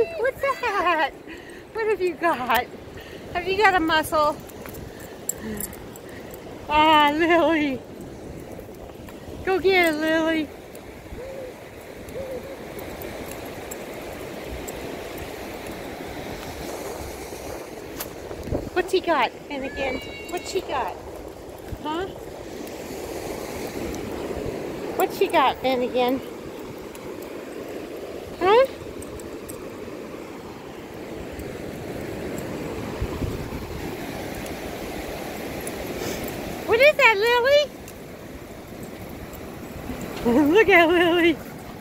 What's that? What have you got? Have you got a mussel? Ah, Lily. Go get it, Lily. What's he got, Finnegan? What's she got? Huh? What's she got, Finnegan? Huh? What is that, Lily? Look at Lily.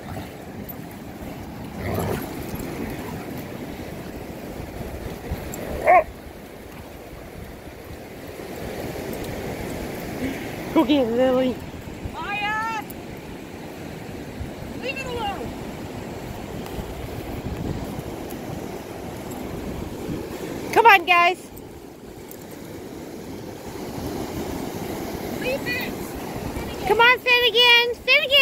Go get Lily. Maya! Leave it alone! Come on, guys. Leave it! Come on, Finnegan. Finnegan!